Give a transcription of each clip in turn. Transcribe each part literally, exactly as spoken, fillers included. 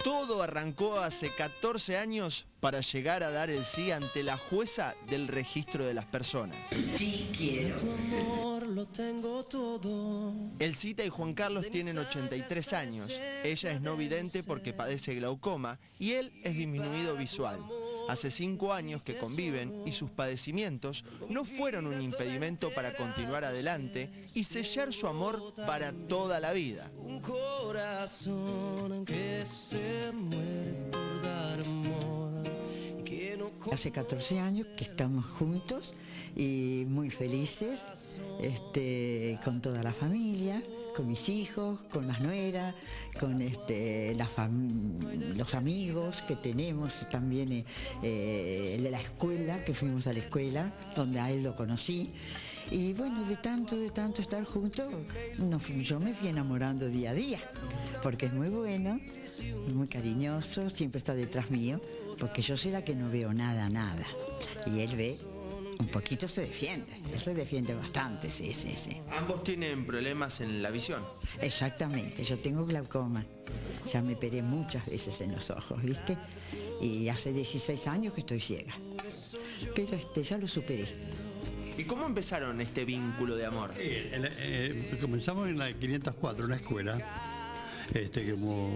Todo arrancó hace catorce años para llegar a dar el sí ante la jueza del registro de las personas. Sí quiero. Tu amor lo tengo todo. Elcita y Juan Carlos tienen ochenta y tres años. Ella es no vidente porque padece glaucoma y él es disminuido visual. Hace cinco años que conviven y sus padecimientos no fueron un impedimento para continuar adelante y sellar su amor para toda la vida. Un corazón que se muere por dar amor. Que no Hace catorce años que estamos juntos y muy felices, este, con toda la familia, con mis hijos, con las nueras, con este, la los amigos que tenemos, también eh, eh, de la escuela, que fuimos a la escuela, donde a él lo conocí. Y bueno, de tanto, de tanto estar juntos, no, yo me fui enamorando día a día, porque es muy bueno, muy cariñoso, siempre está detrás mío, porque yo soy la que no veo nada, nada. Y él ve, un poquito se defiende, él se defiende bastante, sí, sí, sí. Ambos tienen problemas en la visión. Exactamente, yo tengo glaucoma, ya me operé muchas veces en los ojos, ¿viste? Y hace dieciséis años que estoy ciega, pero este, ya lo superé. ¿Y cómo empezaron este vínculo de amor? Eh, eh, comenzamos en la quinientos cuatro, una escuela, este, como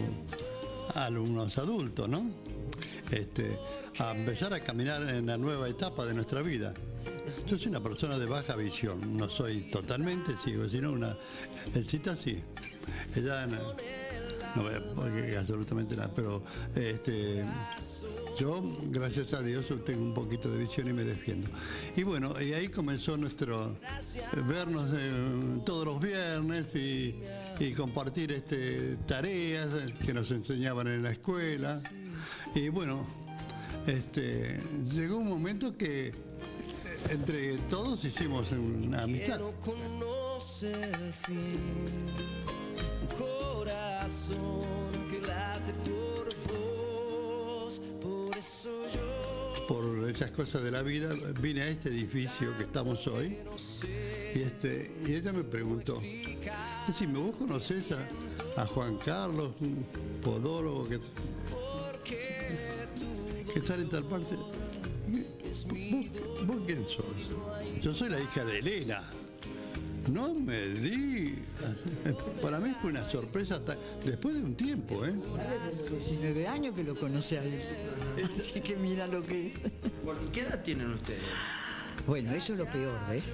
alumnos adultos, ¿no? Este, a empezar a caminar en la nueva etapa de nuestra vida. Yo soy una persona de baja visión, no soy totalmente ciego, sino una... Elcita sí, ella no, no ve porque absolutamente nada, pero este, yo, gracias a Dios, tengo un poquito de visión y me defiendo. Y bueno, y ahí comenzó nuestro vernos eh, todos los viernes y, y compartir este, tareas que nos enseñaban en la escuela. Y bueno, este, llegó un momento que entre todos hicimos una amistad. no conoce el fin. Un corazón que late por vos, por eso yo. Por esas cosas de la vida vine a este edificio que estamos hoy y, este, y ella me preguntó, si me vos conocés a, a Juan Carlos, un podólogo que, que está en tal parte. ¿Vos, vos quién sos? Yo soy la hija de Elena. No me digas. Para mí fue una sorpresa después de un tiempo, ¿eh? Desde los diecinueve años que lo conoce a él. Así que mira lo que es. ¿Qué edad tienen ustedes? Bueno, eso es lo peor, ¿ves?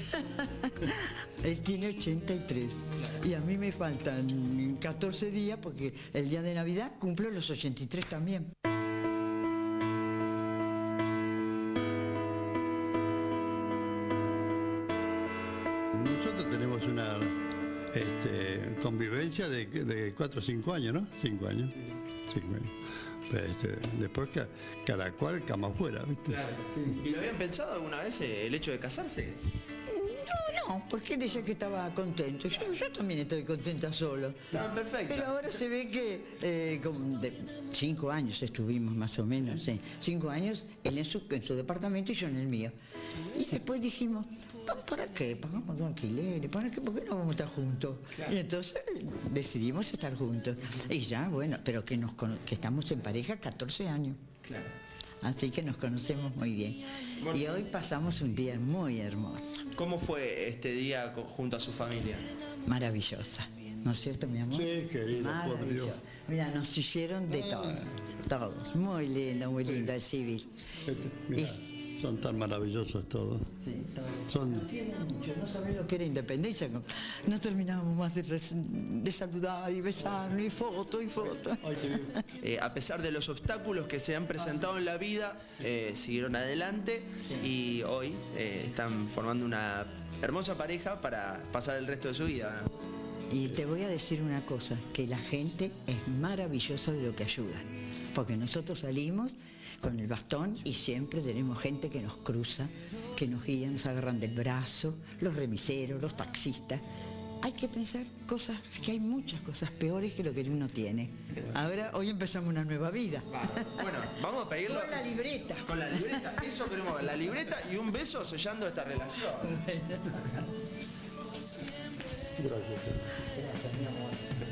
Él tiene ochenta y tres y a mí me faltan catorce días porque el día de Navidad cumplo los ochenta y tres también. Nosotros tenemos una este, convivencia de, de cuatro o cinco años, ¿no? cinco años. cinco años. Este, después que, cada cual cama afuera, ¿viste? Claro, sí. ¿Y lo habían pensado alguna vez el hecho de casarse? No, no, porque él decía que estaba contento. Yo, yo también estoy contenta solo. Ah, perfecto. Pero ahora se ve que eh, como de cinco años estuvimos más o menos, sí. Cinco años, él en su, en su departamento y yo en el mío. Y después dijimos, ¿para qué? Pagamos dos alquileres, ¿para qué? ¿Por qué no vamos a estar juntos? Claro. Y entonces decidimos estar juntos. Y ya, bueno, pero que, nos, que estamos en pareja catorce años. Claro. Así que nos conocemos muy bien. Bueno, y hoy pasamos un día muy hermoso. ¿Cómo fue este día junto a su familia? Maravillosa, ¿no es cierto, mi amor? Sí, querida, por Dios. Mira, nos hicieron de todo, todos. Muy lindo, muy lindo el civil. Mira, y, son tan maravillosos todos. Sí, todos. Son... No tienen mucho, no saben lo que era independencia. No, no terminábamos más de, de saludar y besar, y foto y foto. Eh, a pesar de los obstáculos que se han presentado en la vida, eh, siguieron adelante sí. Y hoy eh, están formando una hermosa pareja para pasar el resto de su vida, ¿no? Y te voy a decir una cosa, que la gente es maravillosa de lo que ayuda. Porque nosotros salimos con el bastón y siempre tenemos gente que nos cruza, que nos guía, nos agarran del brazo, los remiseros, los taxistas. Hay que pensar cosas, que hay muchas cosas peores que lo que uno tiene. Ahora, hoy empezamos una nueva vida. Bueno, vamos a pedirlo. Con la libreta. Con la libreta, eso queremos ver, la libreta y un beso sellando esta relación. Gracias. Gracias, mi amor.